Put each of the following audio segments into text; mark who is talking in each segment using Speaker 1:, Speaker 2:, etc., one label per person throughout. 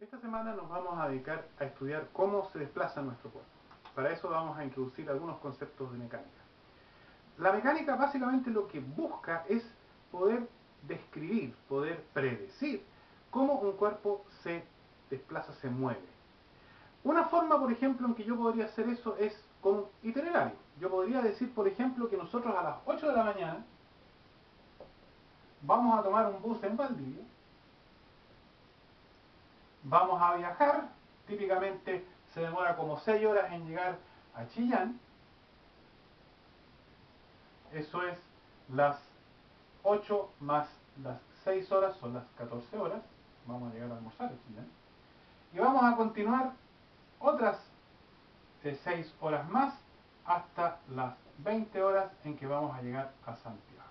Speaker 1: Esta semana nos vamos a dedicar a estudiar cómo se desplaza nuestro cuerpo. Para eso vamos a introducir algunos conceptos de mecánica. La mecánica básicamente lo que busca es poder describir, poder predecir cómo un cuerpo se desplaza, se mueve. Una forma, por ejemplo, en que yo podría hacer eso es con un itinerario. Yo podría decir, por ejemplo, que nosotros a las 8 de la mañana vamos a tomar un bus en Valdivia. Vamos a viajar, típicamente se demora como 6 horas en llegar a Chillán. Eso es las 8 más las 6 horas, son las 14 horas. Vamos a llegar a almorzar a Chillán. Y vamos a continuar otras 6 horas más hasta las 20 horas en que vamos a llegar a Santiago.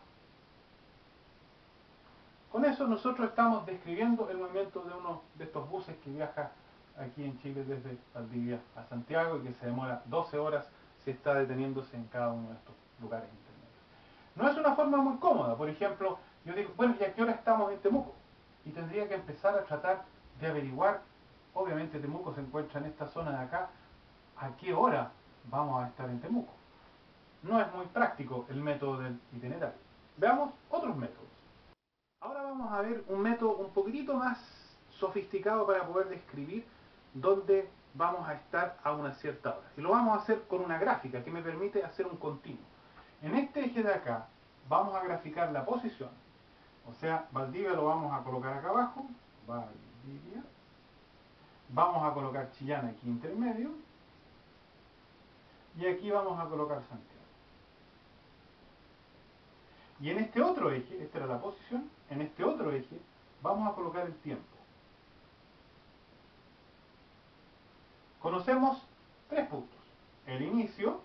Speaker 1: Con eso nosotros estamos describiendo el movimiento de uno de estos buses que viaja aquí en Chile desde Valdivia a Santiago y que se demora 12 horas si está deteniéndose en cada uno de estos lugares intermedios. No es una forma muy cómoda. Por ejemplo, yo digo, bueno, ¿y a qué hora estamos en Temuco? Y tendría que empezar a tratar de averiguar, obviamente Temuco se encuentra en esta zona de acá, ¿a qué hora vamos a estar en Temuco? No es muy práctico el método del itinerario. Veamos otros métodos. Ahora vamos a ver un método un poquitito más sofisticado para poder describir dónde vamos a estar a una cierta hora. Y lo vamos a hacer con una gráfica que me permite hacer un continuo. En este eje de acá vamos a graficar la posición. O sea, Valdivia lo vamos a colocar acá abajo. Valdivia. Vamos a colocar Chillán aquí intermedio. Y aquí vamos a colocar Santiago. Y en este otro eje, esta era la posición, en este otro eje vamos a colocar el tiempo. Conocemos 3 puntos. El inicio,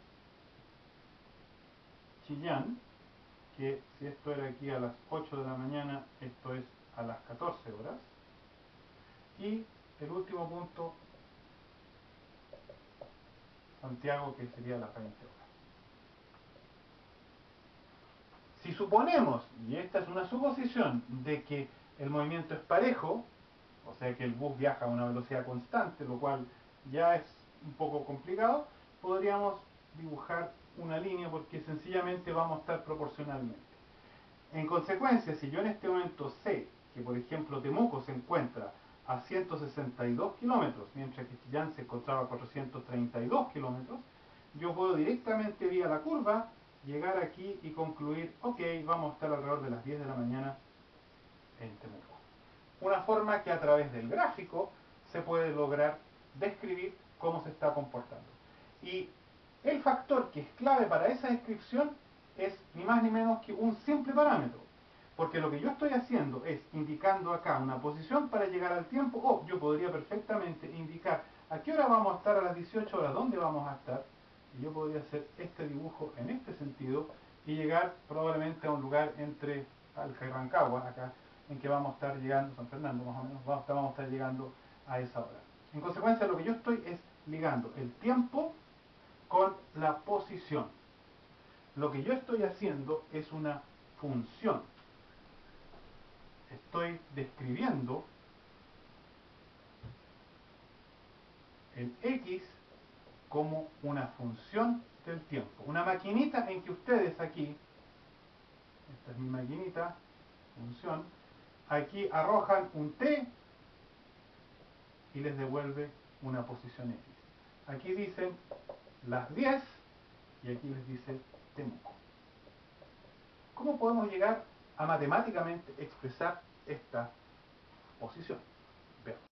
Speaker 1: Chillán, que si esto era aquí a las 8 de la mañana, esto es a las 14 horas. Y el último punto, Santiago, que sería a las 20 horas. Si suponemos, y esta es una suposición, de que el movimiento es parejo, o sea que el bus viaja a una velocidad constante, lo cual ya es un poco complicado, podríamos dibujar una línea porque sencillamente vamos a estar proporcionalmente. En consecuencia, si yo en este momento sé que, por ejemplo, Temuco se encuentra a 162 kilómetros, mientras que Chillán se encontraba a 432 kilómetros, yo puedo directamente vía la curva llegar aquí y concluir, ok, vamos a estar alrededor de las 10 de la mañana en Temuco. Una forma que a través del gráfico se puede lograr describir cómo se está comportando. Y el factor que es clave para esa descripción es ni más ni menos que un simple parámetro. Porque lo que yo estoy haciendo es indicando acá una posición para llegar al tiempo, o yo podría perfectamente indicar a qué hora vamos a estar a las 18 horas, dónde vamos a estar, y yo podría hacer este dibujo en este sentido y llegar probablemente a un lugar entre Talca y Rancagua, acá, en que vamos a estar llegando, San Fernando más o menos, vamos a estar llegando a esa hora. En consecuencia, lo que yo estoy es ligando el tiempo con la posición. Lo que yo estoy haciendo es una función. Estoy describiendo el X como una función del tiempo. Una maquinita en que ustedes aquí, esta es mi maquinita, función, aquí arrojan un T y les devuelve una posición X. Aquí dicen las 10 y aquí les dice Temuco. ¿Cómo podemos llegar a matemáticamente expresar esta posición? Veamos.